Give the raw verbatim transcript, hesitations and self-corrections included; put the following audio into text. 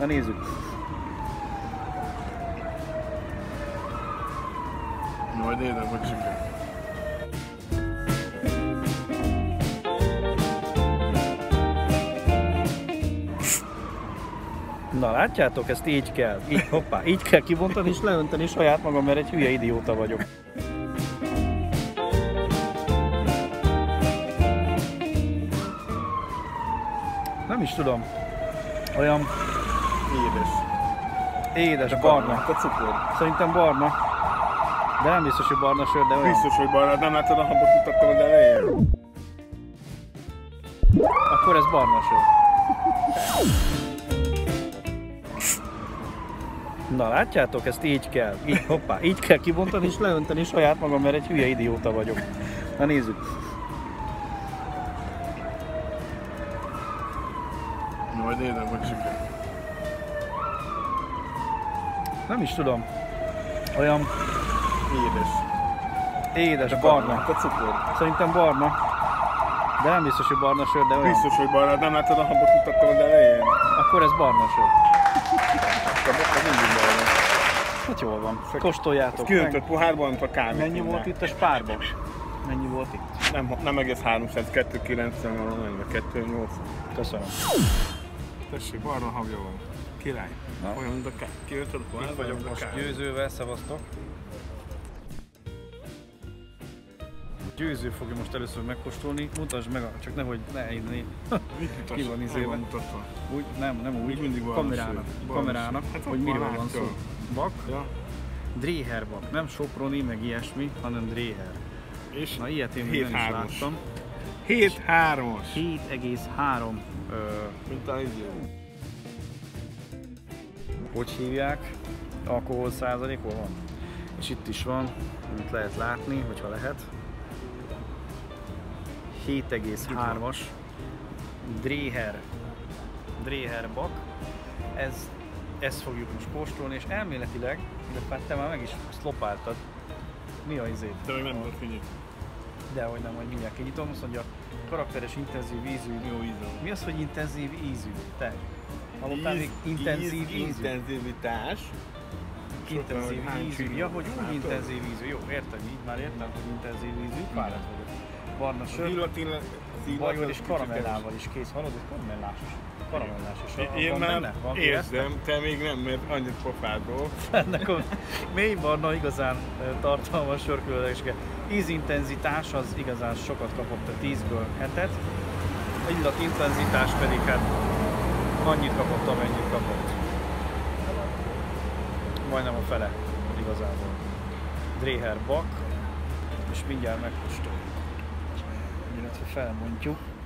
nézzük. Majd nézem, hogy sikerül. Na látjátok, ezt így kell, így, hoppá, így kell kibontani és leönteni saját magam, mert egy hülye idióta vagyok. Nem is tudom, olyan Édes. édes, De barna. barna. A cukor. Szerintem barna, de nem biztos, hogy barna sör, de olyan. Biztos, hogy barna. Nem látod, a habot mutattam az elején? Akkor ez barna sör. Na látjátok, ezt így kell, így, hoppá, így kell kibontani és leönteni saját magam, mert egy hülye idióta vagyok. Na nézzük. Majd nézem, hogy sikerül. Nem is tudom, olyan Édes. édes, De barna. barna. A cukor. Szerintem barna, de nem biztos, hogy barna sör, de olyan. Biztos, hogy barna. Nem látod, a habot mutattam az elején? Akkor ez barna sör. A bokka mindig barna. Hát jól van, kóstoljátok Kiöntött meg. pohárban, mint a kávét. Mennyi volt itt a spárban? Mennyi volt itt? Nem, nem egész háromszáz, kettő kilencven van, kettő nyolcvan. Köszönöm. Tessék, barna habja van. Király. Na. Olyan, mint a ká... Kiöntött pohárban, Itt vagyok mint a most kávé. győzővel, szevasztok. Győző fogja most először megkóstolni. Mutasd meg, csak nehogy ne inni. Ki van izében? mutatva. Úgy, nem, nem úgy. Úgy mindig barna kamerának, sör. kamerának, Hát hogy ott miről van, van szó. látja. Bak, Ja. Dréher bak, nem Soproni, meg ilyesmi, hanem Dréher. És Na ilyet én még nem is hét-hármas. láttam. hét hármas. hét egész három, ö, Mint a izé. hogy hívják, alkohol százalék, hol van? És itt is van, mint lehet látni, hogyha lehet. hét egész hármas Dréher, Dréher bak. Ez, ezt fogjuk most kóstolni, és elméletileg, de te már meg is szlopáltad. Mi a izé? Te meg nem tudod kinyitni. Dehogy nem, hogy mindjárt kinyitom, azt mondja, karakteres, intenzív ízű. Jó ízű. Mi az, hogy intenzív ízű? Te? Hallottál még intenzív íz, ízű? Intenzivitás. Intenzív Hány ízű. csillag Ja, hogy úgy látod? intenzív ízű. Jó, értem, így már értem, hogy intenzív ízű. Fáradt vagyok. Barna A sör, illatin, az illat bajor az és kicsit karamellával is kész. Hallod, hogy karamellás is. Karamellás is. erős. Én Van már benne? Van érzem, te még nem, mert annyit pofádról. Ennek a mély barna igazán ö, tartalmas sörkülönlegessége. Ízintenzitás az igazán sokat kapott, a tízből hetet. A illatintenzitás pedig hát annyit kapott, amennyit kapott. Majdnem a fele igazából. Dréher bak, és mindjárt megkóstoljuk. Illetve felmondjuk.